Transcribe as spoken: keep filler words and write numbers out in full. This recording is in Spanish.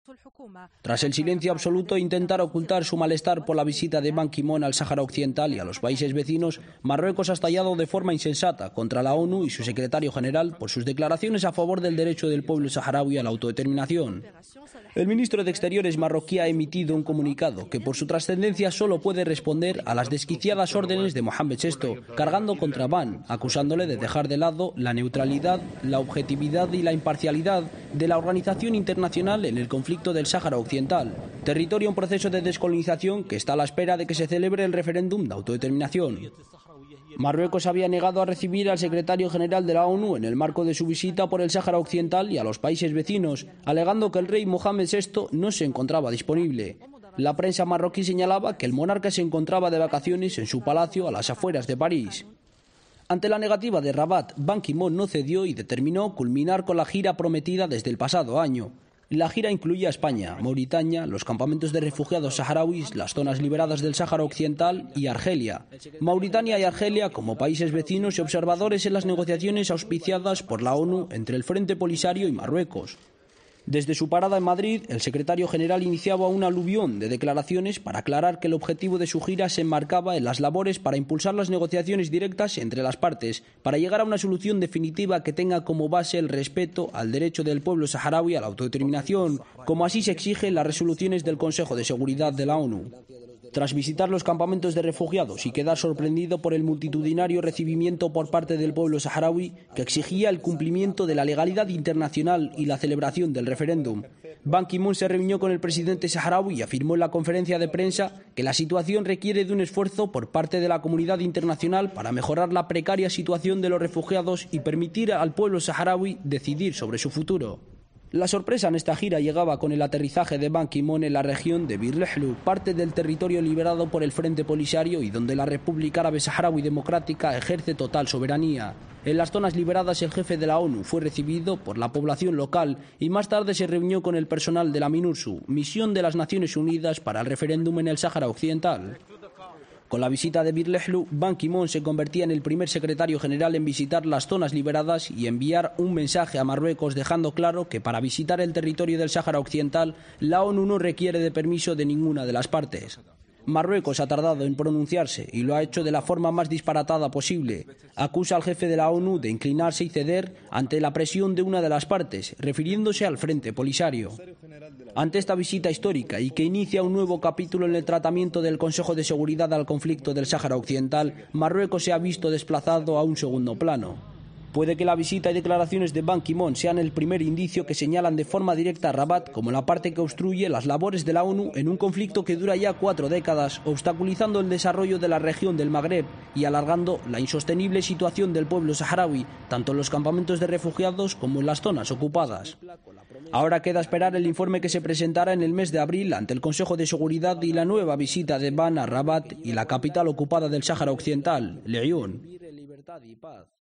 Tras el silencio absoluto e intentar ocultar su malestar por la visita de Ban Ki-moon al Sáhara Occidental y a los países vecinos, Marruecos ha estallado de forma insensata contra la ONU y su secretario general por sus declaraciones a favor del derecho del pueblo saharaui a la autodeterminación. El ministro de Exteriores marroquí ha emitido un comunicado que por su trascendencia solo puede responder a las desquiciadas órdenes de Mohamed sexto, cargando contra Ban, acusándole de dejar de lado la neutralidad, la objetividad y la imparcialidad de la organización internacional en el conflicto del Sáhara Occidental, territorio en proceso de descolonización que está a la espera de que se celebre el referéndum de autodeterminación. Marruecos había negado a recibir al secretario general de la ONU en el marco de su visita por el Sáhara Occidental y a los países vecinos, alegando que el rey Mohamed sexto no se encontraba disponible. La prensa marroquí señalaba que el monarca se encontraba de vacaciones en su palacio a las afueras de París. Ante la negativa de Rabat, Ban Ki-moon no cedió y determinó culminar con la gira prometida desde el pasado año. La gira incluía España, Mauritania, los campamentos de refugiados saharauis, las zonas liberadas del Sáhara Occidental y Argelia. Mauritania y Argelia como países vecinos y observadores en las negociaciones auspiciadas por la ONU entre el Frente Polisario y Marruecos. Desde su parada en Madrid, el secretario general iniciaba un aluvión de declaraciones para aclarar que el objetivo de su gira se enmarcaba en las labores para impulsar las negociaciones directas entre las partes, para llegar a una solución definitiva que tenga como base el respeto al derecho del pueblo saharaui a la autodeterminación, como así se exige en las resoluciones del Consejo de Seguridad de la ONU. Tras visitar los campamentos de refugiados y quedar sorprendido por el multitudinario recibimiento por parte del pueblo saharaui que exigía el cumplimiento de la legalidad internacional y la celebración del referéndum, Ban Ki-moon se reunió con el presidente saharaui y afirmó en la conferencia de prensa que la situación requiere de un esfuerzo por parte de la comunidad internacional para mejorar la precaria situación de los refugiados y permitir al pueblo saharaui decidir sobre su futuro. La sorpresa en esta gira llegaba con el aterrizaje de Ban Ki-moon en la región de Bir Lehlu, parte del territorio liberado por el Frente Polisario y donde la República Árabe Saharaui Democrática ejerce total soberanía. En las zonas liberadas el jefe de la ONU fue recibido por la población local y más tarde se reunió con el personal de la MINURSO, misión de las Naciones Unidas para el referéndum en el Sáhara Occidental. Con la visita de Bir Lehlu, Ban Ki-moon se convertía en el primer secretario general en visitar las zonas liberadas y enviar un mensaje a Marruecos dejando claro que para visitar el territorio del Sáhara Occidental la ONU no requiere de permiso de ninguna de las partes. Marruecos ha tardado en pronunciarse y lo ha hecho de la forma más disparatada posible. Acusa al jefe de la ONU de inclinarse y ceder ante la presión de una de las partes, refiriéndose al Frente Polisario. Ante esta visita histórica y que inicia un nuevo capítulo en el tratamiento del Consejo de Seguridad al conflicto del Sáhara Occidental, Marruecos se ha visto desplazado a un segundo plano. Puede que la visita y declaraciones de Ban Ki-moon sean el primer indicio que señalan de forma directa a Rabat como la parte que obstruye las labores de la ONU en un conflicto que dura ya cuatro décadas, obstaculizando el desarrollo de la región del Magreb y alargando la insostenible situación del pueblo saharaui, tanto en los campamentos de refugiados como en las zonas ocupadas. Ahora queda esperar el informe que se presentará en el mes de abril ante el Consejo de Seguridad y la nueva visita de Ban a Rabat y la capital ocupada del Sáhara Occidental, Laayoune.